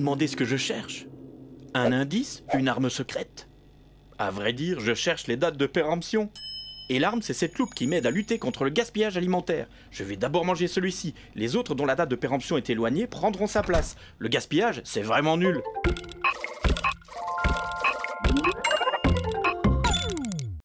demandez ce que je cherche? Un indice? Une arme secrète? À vrai dire, je cherche les dates de péremption. Et l'arme, c'est cette loupe qui m'aide à lutter contre le gaspillage alimentaire. Je vais d'abord manger celui-ci. Les autres dont la date de péremption est éloignée prendront sa place. Le gaspillage, c'est vraiment nul.